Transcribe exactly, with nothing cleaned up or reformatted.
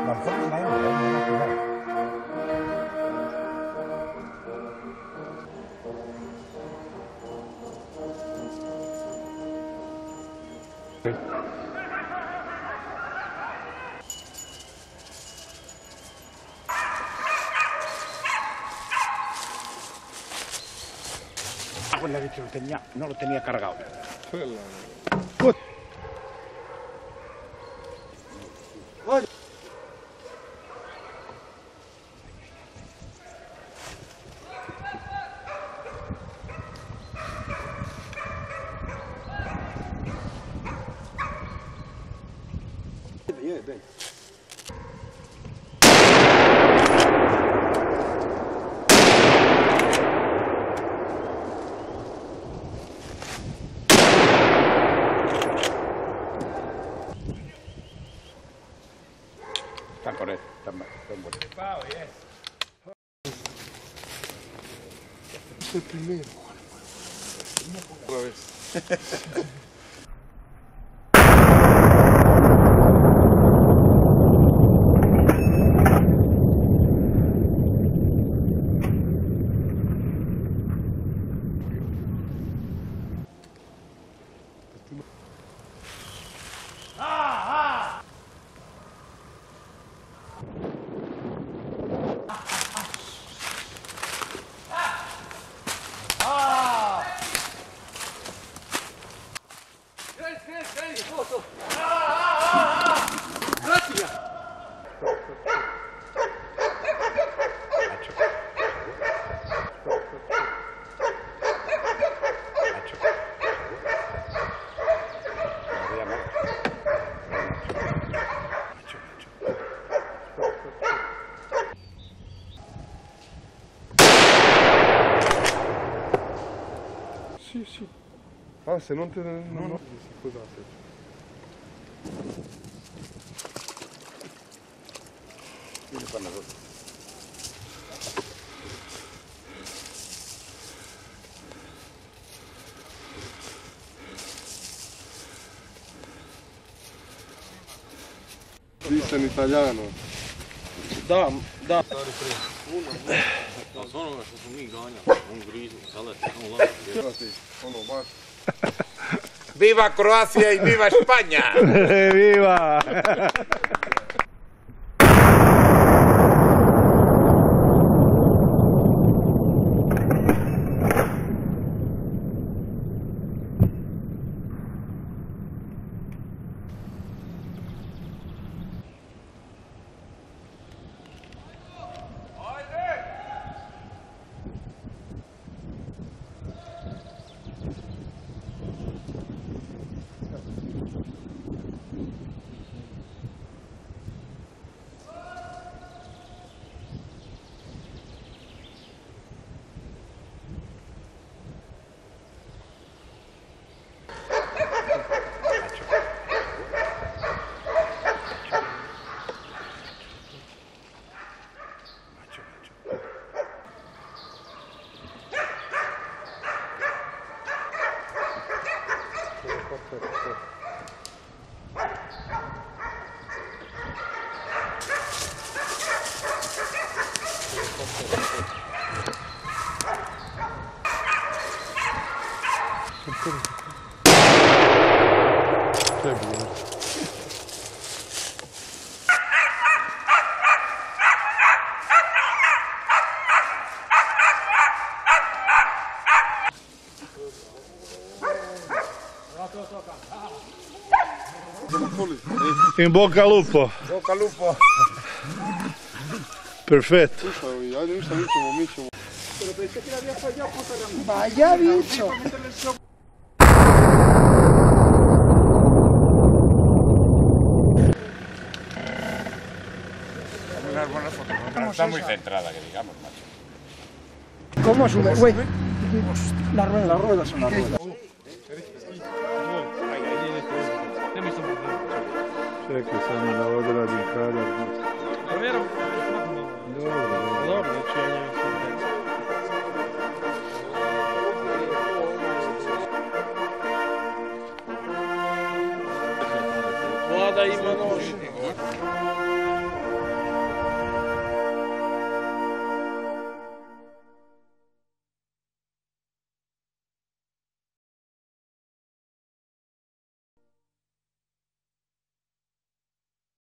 Quella che lo tenía, no lo tenía cargado. Vieni, vieni. Está correcto, está bueno. Es el primero. Otra vez. Sì, sì. Ah, se non te ne... No, no. Scusate. Vieni qua una cosa. Dice in italiano. Da, da. Ma sono su mi ganja, un grizu, sada on labi. Ono baš. ¡Viva Croacia y viva España! Viva! In bocca al lupo. Bocca al lupo. Perfetto. Slušaj, ajde ništa, mi ćemo, mi ćemo. Vaya bicho. No está muy centrada, que digamos, macho. ¿Cómo sube? Güey, la rueda, las ruedas son las ruedas.